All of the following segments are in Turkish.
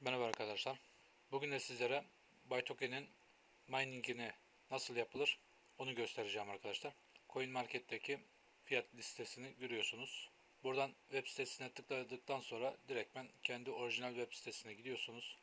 Merhaba arkadaşlar. Bugün de sizlere BuyToken'in miningini nasıl yapılır onu göstereceğim arkadaşlar. CoinMarket'teki fiyat listesini görüyorsunuz. Buradan web sitesine tıkladıktan sonra direktmen kendi orijinal web sitesine gidiyorsunuz.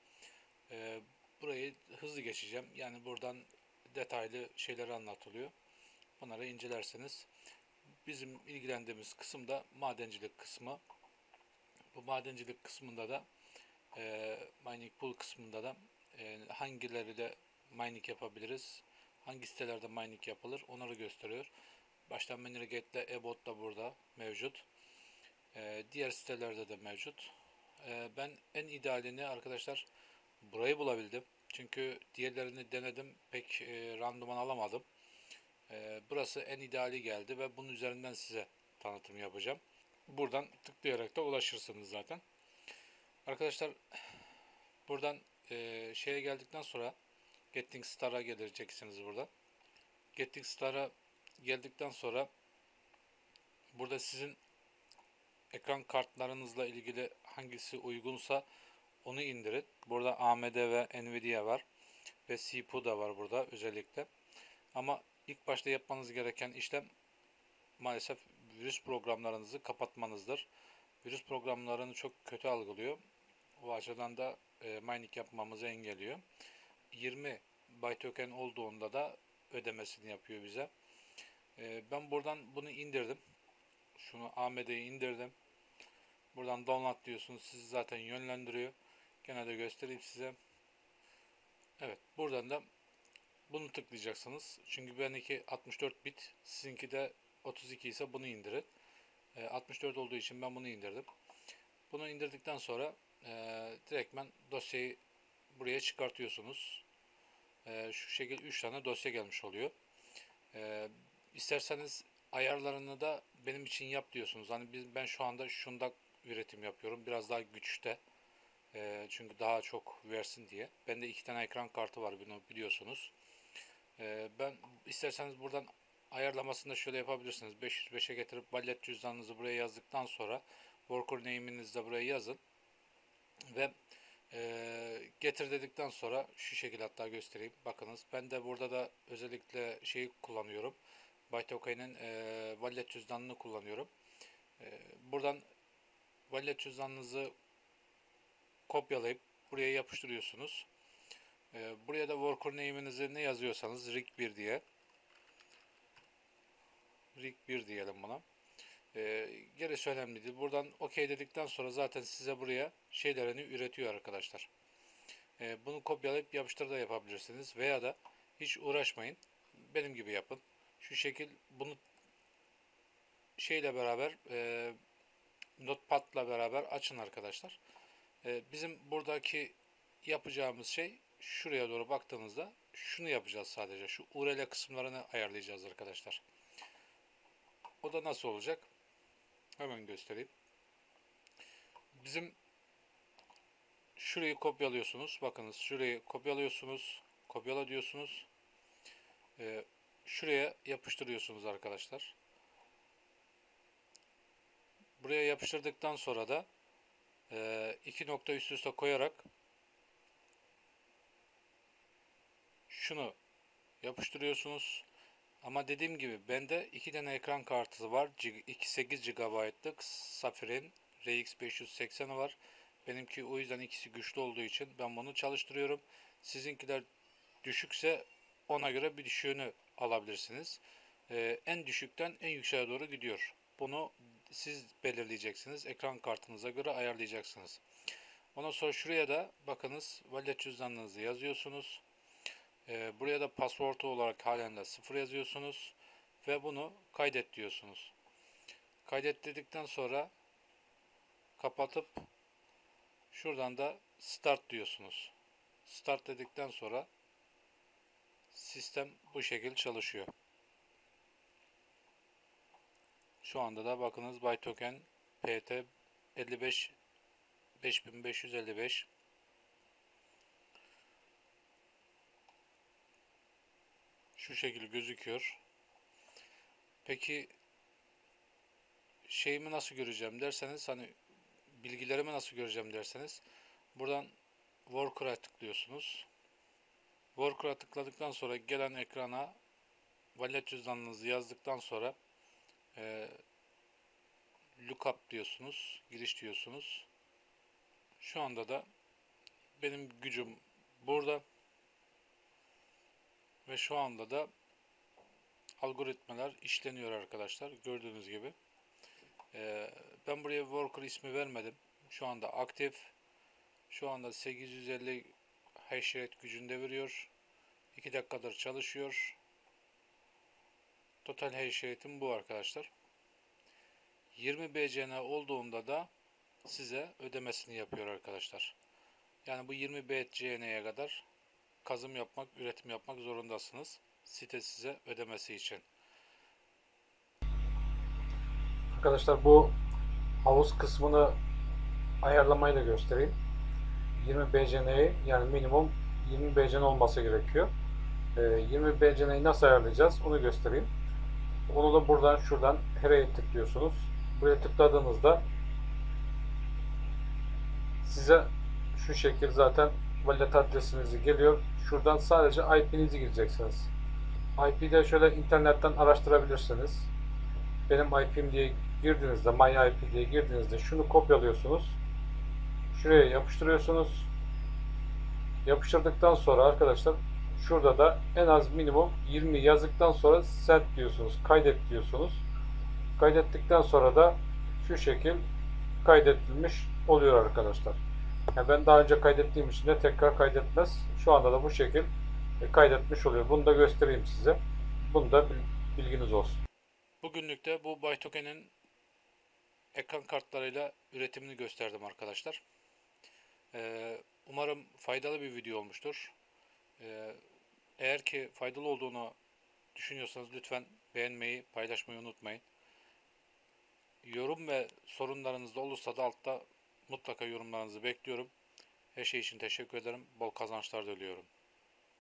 Burayı hızlı geçeceğim. Yani buradan detaylı şeyler anlatılıyor. Bunları incelerseniz. Bizim ilgilendiğimiz kısım da madencilik kısmı. Bu madencilik kısmında da mining pool kısmında da hangileriyle mining yapabiliriz, hangi sitelerde mining yapılır onları gösteriyor. Baştan Minergate ile eBot da burada mevcut. Diğer sitelerde de mevcut. Ben en idealini arkadaşlar burayı bulabildim. Çünkü diğerlerini denedim, pek randıman alamadım. Burası en ideali geldi ve bunun üzerinden size tanıtım yapacağım. Buradan tıklayarak da ulaşırsınız zaten. Arkadaşlar buradan şeye geldikten sonra Getting Star'a geleceksiniz burada. Getting Star'a geldikten sonra burada sizin ekran kartlarınızla ilgili hangisi uygunsa onu indirin. Burada AMD ve Nvidia var ve CPU da var burada özellikle. Ama ilk başta yapmanız gereken işlem maalesef virüs programlarınızı kapatmanızdır. Virüs programlarını çok kötü algılıyor. O açıdan da mining yapmamızı engelliyor. 20 BuyToken olduğunda da ödemesini yapıyor bize. Ben buradan bunu indirdim. Şunu AMD'yi indirdim. Buradan download diyorsunuz. Sizi zaten yönlendiriyor. Gene de göstereyim size. Evet. Buradan da bunu tıklayacaksınız. Çünkü benimki 64 bit. Sizinki de 32 ise bunu indirin. 64 olduğu için ben bunu indirdim. Bunu indirdikten sonra direktmen dosyayı buraya çıkartıyorsunuz. Şu şekilde 3 tane dosya gelmiş oluyor. İsterseniz ayarlarını da benim için yap diyorsunuz. Hani ben şu anda şunda üretim yapıyorum. Biraz daha güçte. Çünkü daha çok versin diye. Bende 2 tane ekran kartı var, bunu biliyorsunuz. Ben isterseniz buradan ayarlamasını da şöyle yapabilirsiniz. 505'e getirip wallet cüzdanınızı buraya yazdıktan sonra worker name'inizi de buraya yazın. Ve getir dedikten sonra şu şekilde hatta göstereyim. Bakınız ben de burada da özellikle şeyi kullanıyorum. BuyToken'in wallet cüzdanını kullanıyorum. Buradan wallet cüzdanınızı kopyalayıp buraya yapıştırıyorsunuz. Buraya da worker name'inizi ne yazıyorsanız rig1 diye. Rig1 diyelim buna. Gerisi önemli değil. Buradan OK dedikten sonra zaten size buraya şeylerini üretiyor arkadaşlar. Bunu kopyalayıp yapıştır da yapabilirsiniz. Veya da hiç uğraşmayın. Benim gibi yapın. Şu şekil bunu şeyle beraber Notepad'la beraber açın arkadaşlar. Bizim buradaki yapacağımız şey şuraya doğru baktığınızda şunu yapacağız sadece. Şu URL kısımlarını ayarlayacağız arkadaşlar. O da nasıl olacak? Hemen göstereyim. Bizim şurayı kopyalıyorsunuz. Bakınız şurayı kopyalıyorsunuz. Kopyala diyorsunuz. Şuraya yapıştırıyorsunuz arkadaşlar. Buraya yapıştırdıktan sonra da iki nokta üst üste koyarak şunu yapıştırıyorsunuz. Ama dediğim gibi bende 2 tane ekran kartı var. 8 GB'lık Sapphire RX 580'i var. Benimki o yüzden ikisi güçlü olduğu için ben bunu çalıştırıyorum. Sizinkiler düşükse ona göre bir düşüğünü alabilirsiniz. En düşükten en yükseğe doğru gidiyor. Bunu siz belirleyeceksiniz. Ekran kartınıza göre ayarlayacaksınız. Ondan sonra şuraya da bakınız wallet cüzdanınızı yazıyorsunuz. Buraya da password olarak halen de 0 yazıyorsunuz. Ve bunu kaydet diyorsunuz. Kaydet dedikten sonra kapatıp şuradan da start diyorsunuz. Start dedikten sonra sistem bu şekilde çalışıyor. Şu anda da bakınız BuyToken PT 55 5555 şu şekilde gözüküyor. Peki şeyimi nasıl göreceğim derseniz, hani bilgilerimi nasıl göreceğim derseniz, buradan Worker'a tıklıyorsunuz. Worker'a tıkladıktan sonra gelen ekrana wallet cüzdanınızı yazdıktan sonra lookup diyorsunuz, giriş diyorsunuz. Şu anda da benim gücüm burada ve şu anda da algoritmalar işleniyor arkadaşlar. Gördüğünüz gibi. Ben buraya worker ismi vermedim. Şu anda aktif. Şu anda 850 hash rate gücünde veriyor. 2 dakikadır çalışıyor. Total hash rate'im bu arkadaşlar. 20 BCN olduğunda da size ödemesini yapıyor arkadaşlar. Yani bu 20 BCN'ye kadar kazım yapmak, üretim yapmak zorundasınız. Site size ödemesi için. Arkadaşlar bu havuz kısmını ayarlamayı da göstereyim. 20 BCN'yi yani minimum 20 BCN olması gerekiyor. 20 BCN'yi nasıl ayarlayacağız onu göstereyim. Onu da buradan şuradan her'e tıklıyorsunuz. Buraya tıkladığınızda size şu şekil zaten wallet adresinizi geliyor. Şuradan sadece IP'nizi gireceksiniz. IP'de şöyle internetten araştırabilirsiniz. Benim IP'm diye girdiğinizde, my IP diye girdiğinizde şunu kopyalıyorsunuz. Şuraya yapıştırıyorsunuz. Yapıştırdıktan sonra arkadaşlar şurada da en az minimum 20 yazdıktan sonra send diyorsunuz. Kaydet diyorsunuz. Kaydettikten sonra da şu şekil kaydedilmiş oluyor arkadaşlar. Yani ben daha önce kaydettiğim için de tekrar kaydetmez. Şu anda da bu şekil kaydetmiş oluyor. Bunu da göstereyim size. Bunu da bilginiz olsun. Bugünlük de bu BuyToken'in ekran kartlarıyla üretimini gösterdim arkadaşlar. Umarım faydalı bir video olmuştur. Eğer ki faydalı olduğunu düşünüyorsanız lütfen beğenmeyi, paylaşmayı unutmayın. Yorum ve sorunlarınız da olursa da altta mutlaka yorumlarınızı bekliyorum. Her şey için teşekkür ederim. Bol kazançlar diliyorum.